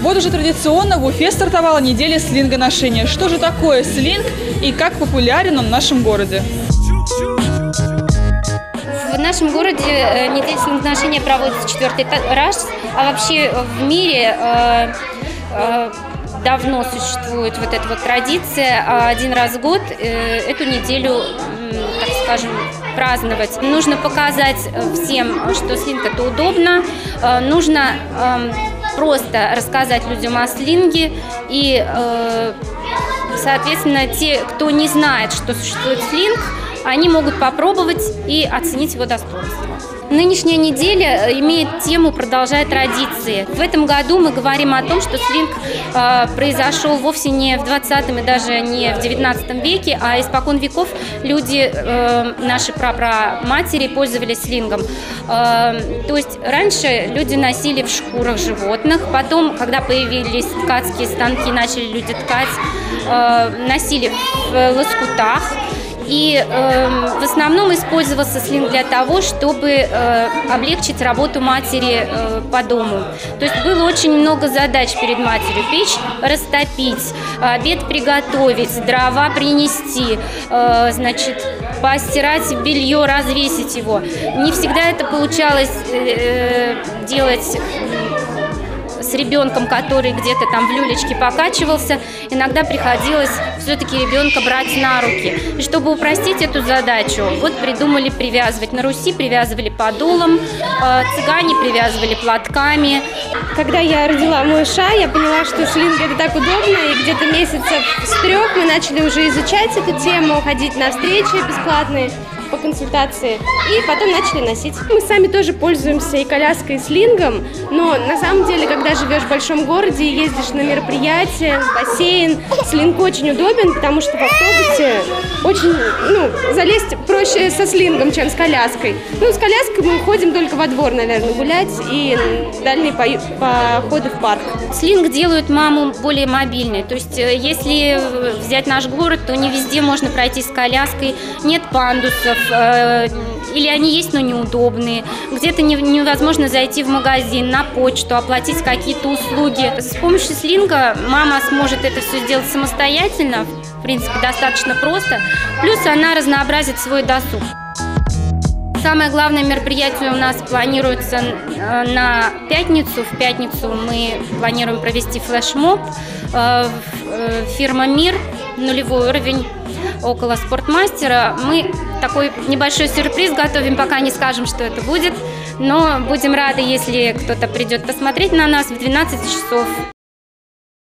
Вот уже традиционно в Уфе стартовала неделя слингоношения. Что же такое слинг и как популярен он в нашем городе? В нашем городе неделя слингоношения проводится 4-й раз, а вообще в мире давно существует вот эта вот традиция один раз в год эту неделю, так скажем, праздновать. Нужно показать всем, что слинг это удобно, нужно просто рассказать людям о слинге и, соответственно, те, кто не знает, что существует слинг, они могут попробовать и оценить его достоинство. Нынешняя неделя имеет тему «Продолжая традиции». В этом году мы говорим о том, что слинг произошел вовсе не в 20 и даже не в 19 веке, а испокон веков люди, наши прапраматери, пользовались слингом. То есть раньше люди носили в шкурах животных, потом, когда появились ткацкие станки, начали люди ткать, носили в лоскутах. И в основном использовался слинг для того, чтобы облегчить работу матери по дому. То есть было очень много задач перед матерью. Печь растопить, обед приготовить, дрова принести, значит, постирать белье, развесить его. Не всегда это получалось делать с ребенком, который где-то там в люлечке покачивался. Иногда приходилось все-таки ребенка брать на руки. И чтобы упростить эту задачу, вот придумали привязывать. На Руси привязывали подолом, цыгане привязывали платками. Когда я родила малыша, я поняла, что слинг это так удобно, и где-то месяцев с 3 мы начали уже изучать эту тему, ходить на встречи бесплатные по консультации, и потом начали носить. Мы сами тоже пользуемся и коляской, и слингом, но на самом деле, когда живешь в большом городе и ездишь на мероприятия, в бассейн, слинг очень удобен, потому что в автобусе очень, залезть проще со слингом, чем с коляской. С коляской мы ходим только во двор, наверное, гулять и дальние походы в парк. Слинг делает маму более мобильной, то есть если взять наш город, то не везде можно пройти с коляской, нет пандусов, или они есть, но неудобные. Где-то невозможно зайти в магазин, на почту, оплатить какие-то услуги. С помощью слинга мама сможет это все сделать самостоятельно, в принципе, достаточно просто. Плюс она разнообразит свой досуг. Самое главное мероприятие у нас планируется на пятницу. В пятницу мы планируем провести флешмоб. Фирма «Мир», нулевой уровень, около спортмастера. Мы такой небольшой сюрприз готовим, пока не скажем, что это будет. Но будем рады, если кто-то придет посмотреть на нас в 12 часов.